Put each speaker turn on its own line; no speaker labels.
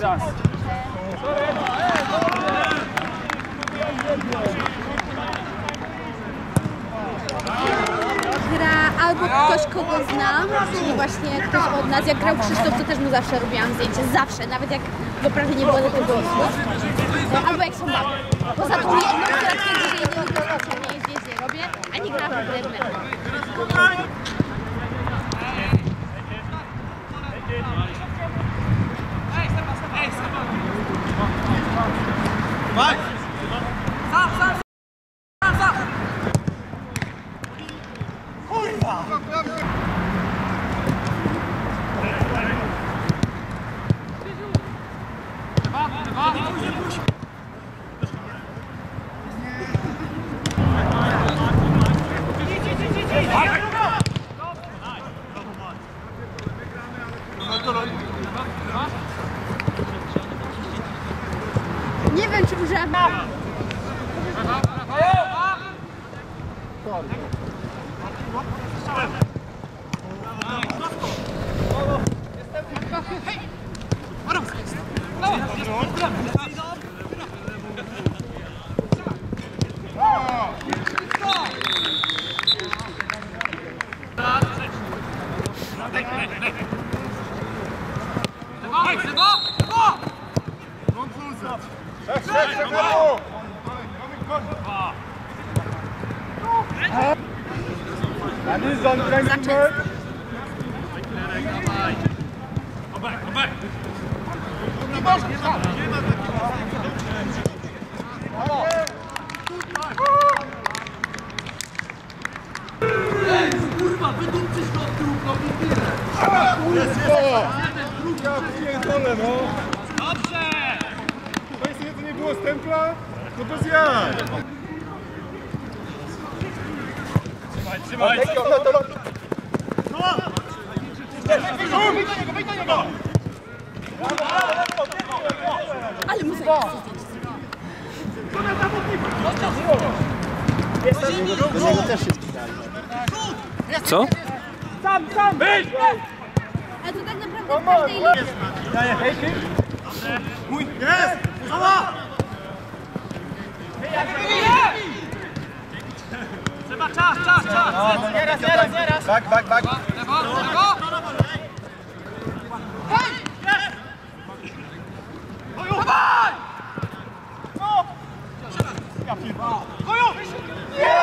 czas.
Gra albo ktoś, kogo znam, czyli właśnie ktoś od nas. Jak grał Krzysztof, to też mu zawsze robiłam zdjęcie. Zawsze, nawet jak go prawie nie było do tego albo jak są baby. Poza tym nie, ona twierdzi, że jej nie odnoszę, nie zdjęć nie robię, a nie gra w ogóle. Nie wiem, czy użyłam.
Kurwa, wydupczysz go od tyłu, i tyle!
Ja pierdolę, no!
Dobrze!
To jeśli to nie było stempla, to bez jaj! Trzymaj!
Ale mu zajęło
Co?
Sam! Wyjdź!
ale to tak naprawdę w każdej lidze.
Daję hejki! Mój! Jest! Cała!
Trzeba czas!
Zaraz! Back!
Lewo! Dawaj!
Ja pierdolę!